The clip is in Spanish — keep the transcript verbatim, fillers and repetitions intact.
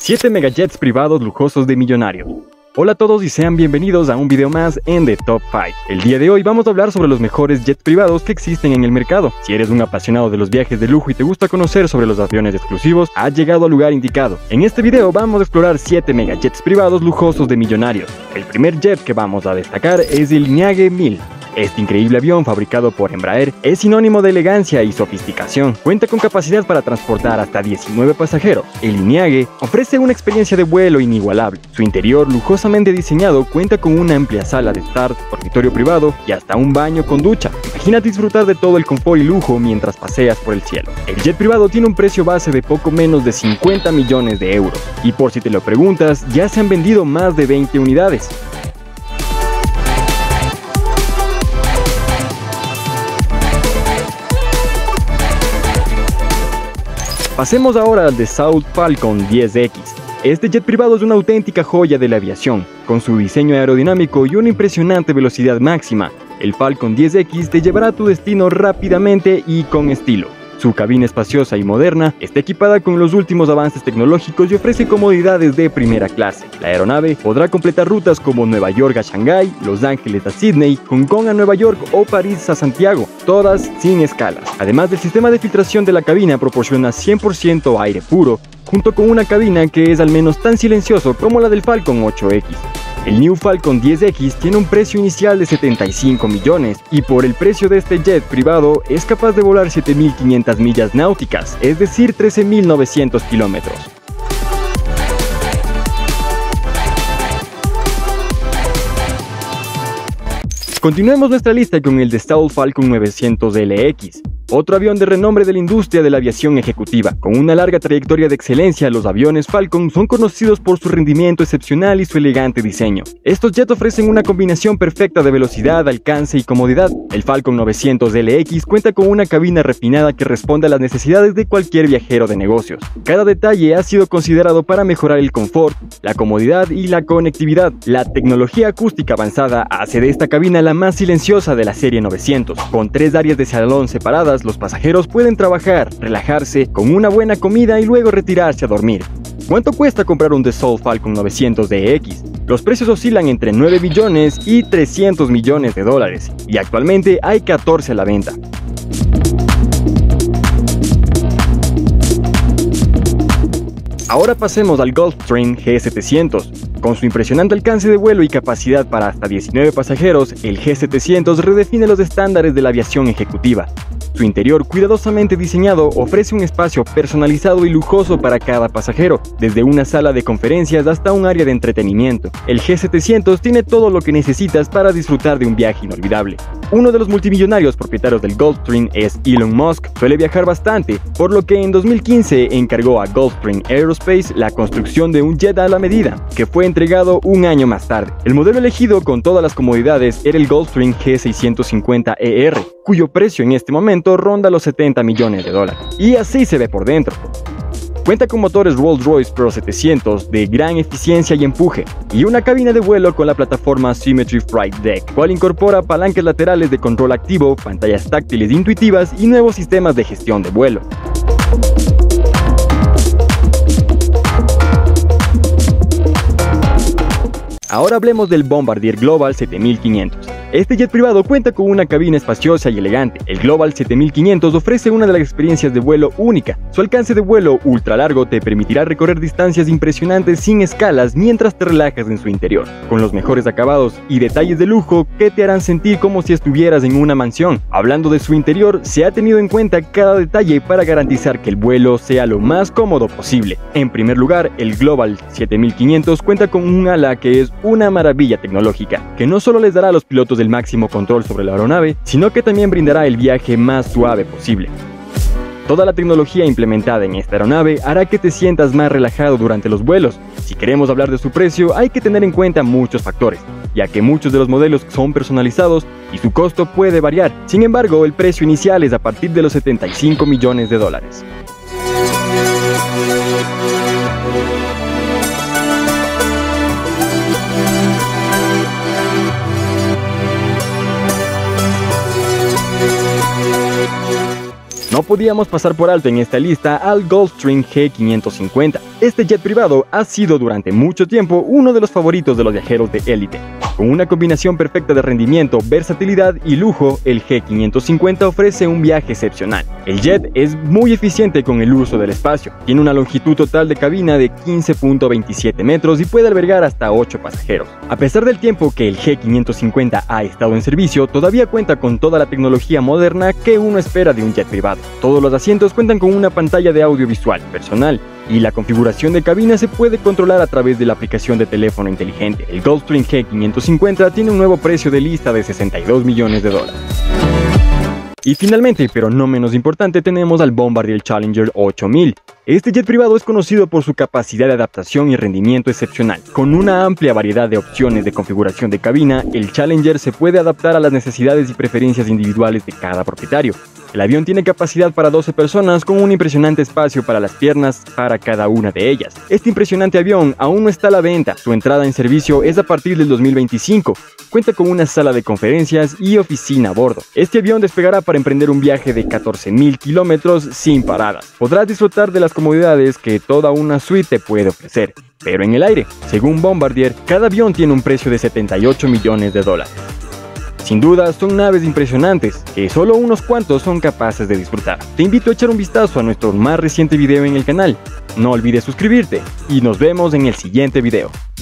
siete megajets privados lujosos de millonarios. Hola a todos y sean bienvenidos a un video más en The Top cinco. El día de hoy vamos a hablar sobre los mejores jets privados que existen en el mercado. Si eres un apasionado de los viajes de lujo y te gusta conocer sobre los aviones exclusivos, has llegado al lugar indicado. En este video vamos a explorar siete megajets privados lujosos de millonarios. El primer jet que vamos a destacar es el Lineage mil. Este increíble avión, fabricado por Embraer, es sinónimo de elegancia y sofisticación. Cuenta con capacidad para transportar hasta diecinueve pasajeros. El Lineage ofrece una experiencia de vuelo inigualable. Su interior, lujosamente diseñado, cuenta con una amplia sala de estar, dormitorio privado y hasta un baño con ducha. Imagina disfrutar de todo el confort y lujo mientras paseas por el cielo. El jet privado tiene un precio base de poco menos de cincuenta millones de euros. Y por si te lo preguntas, ya se han vendido más de veinte unidades. Pasemos ahora al Dassault Falcon diez X. Este jet privado es una auténtica joya de la aviación. Con su diseño aerodinámico y una impresionante velocidad máxima, el Falcon diez X te llevará a tu destino rápidamente y con estilo. Su cabina espaciosa y moderna está equipada con los últimos avances tecnológicos y ofrece comodidades de primera clase. La aeronave podrá completar rutas como Nueva York a Shanghái, Los Ángeles a Sydney, Hong Kong a Nueva York o París a Santiago, todas sin escalas. Además, el sistema de filtración de la cabina proporciona cien por ciento aire puro, junto con una cabina que es al menos tan silencioso como la del Falcon ocho X. El New Falcon diez X tiene un precio inicial de setenta y cinco millones y por el precio de este jet privado es capaz de volar siete mil quinientas millas náuticas, es decir, trece mil novecientos kilómetros. Continuemos nuestra lista con el Dassault Falcon novecientos L X. Otro avión de renombre de la industria de la aviación ejecutiva. Con una larga trayectoria de excelencia, los aviones Falcon son conocidos por su rendimiento excepcional y su elegante diseño. Estos jets ofrecen una combinación perfecta de velocidad, alcance y comodidad. El Falcon novecientos L X cuenta con una cabina refinada que responde a las necesidades de cualquier viajero de negocios. Cada detalle ha sido considerado para mejorar el confort, la comodidad y la conectividad. La tecnología acústica avanzada hace de esta cabina la más silenciosa de la serie novecientos. Con tres áreas de salón separadas, los pasajeros pueden trabajar, relajarse, con una buena comida y luego retirarse a dormir. ¿Cuánto cuesta comprar un Dassault Falcon novecientos D X? Los precios oscilan entre nueve billones y trescientos millones de dólares, y actualmente hay catorce a la venta. Ahora pasemos al Gulfstream G setecientos. Con su impresionante alcance de vuelo y capacidad para hasta diecinueve pasajeros, el G setecientos redefine los estándares de la aviación ejecutiva. Su interior, cuidadosamente diseñado, ofrece un espacio personalizado y lujoso para cada pasajero, desde una sala de conferencias hasta un área de entretenimiento. El G setecientos tiene todo lo que necesitas para disfrutar de un viaje inolvidable. Uno de los multimillonarios propietarios del Gulfstream es Elon Musk. Suele viajar bastante, por lo que en dos mil quince encargó a Gulfstream Aerospace la construcción de un jet a la medida, que fue entregado un año más tarde. El modelo elegido con todas las comodidades era el Gulfstream G seiscientos cincuenta E R, cuyo precio en este momento ronda los setenta millones de dólares. Y así se ve por dentro. Cuenta con motores Rolls-Royce Pro setecientos de gran eficiencia y empuje, y una cabina de vuelo con la plataforma Symmetry Flight Deck, cual incorpora palancas laterales de control activo, pantallas táctiles intuitivas y nuevos sistemas de gestión de vuelo. Ahora hablemos del Bombardier Global siete mil quinientos. Este jet privado cuenta con una cabina espaciosa y elegante. El Global siete mil quinientos ofrece una de las experiencias de vuelo única. Su alcance de vuelo ultra largo te permitirá recorrer distancias impresionantes sin escalas mientras te relajas en su interior, con los mejores acabados y detalles de lujo que te harán sentir como si estuvieras en una mansión. Hablando de su interior, se ha tenido en cuenta cada detalle para garantizar que el vuelo sea lo más cómodo posible. En primer lugar, el Global siete mil quinientos cuenta con un ala que es una maravilla tecnológica, que no solo les dará a los pilotos del máximo control sobre la aeronave, sino que también brindará el viaje más suave posible. Toda la tecnología implementada en esta aeronave hará que te sientas más relajado durante los vuelos. Si queremos hablar de su precio, hay que tener en cuenta muchos factores, ya que muchos de los modelos son personalizados y su costo puede variar. Sin embargo, el precio inicial es a partir de los setenta y cinco millones de dólares. No podíamos pasar por alto en esta lista al Gulfstream G quinientos cincuenta. Este jet privado ha sido durante mucho tiempo uno de los favoritos de los viajeros de élite. Con una combinación perfecta de rendimiento, versatilidad y lujo, el G quinientos cincuenta ofrece un viaje excepcional. El jet es muy eficiente con el uso del espacio, tiene una longitud total de cabina de quince punto veintisiete metros y puede albergar hasta ocho pasajeros. A pesar del tiempo que el G quinientos cincuenta ha estado en servicio, todavía cuenta con toda la tecnología moderna que uno espera de un jet privado. Todos los asientos cuentan con una pantalla de audiovisual personal, y la configuración de cabina se puede controlar a través de la aplicación de teléfono inteligente. El Gulfstream G quinientos cincuenta tiene un nuevo precio de lista de sesenta y dos millones de dólares. Y finalmente, pero no menos importante, tenemos al Bombardier Challenger ocho mil. Este jet privado es conocido por su capacidad de adaptación y rendimiento excepcional. Con una amplia variedad de opciones de configuración de cabina, el Challenger se puede adaptar a las necesidades y preferencias individuales de cada propietario. El avión tiene capacidad para doce personas con un impresionante espacio para las piernas para cada una de ellas. Este impresionante avión aún no está a la venta, su entrada en servicio es a partir del dos mil veinticinco. Cuenta con una sala de conferencias y oficina a bordo. Este avión despegará para emprender un viaje de catorce mil kilómetros sin paradas. Podrás disfrutar de las comodidades que toda una suite te puede ofrecer, pero en el aire, según Bombardier, cada avión tiene un precio de setenta y ocho millones de dólares. Sin duda, son naves impresionantes, que solo unos cuantos son capaces de disfrutar. Te invito a echar un vistazo a nuestro más reciente video en el canal. No olvides suscribirte, y nos vemos en el siguiente video.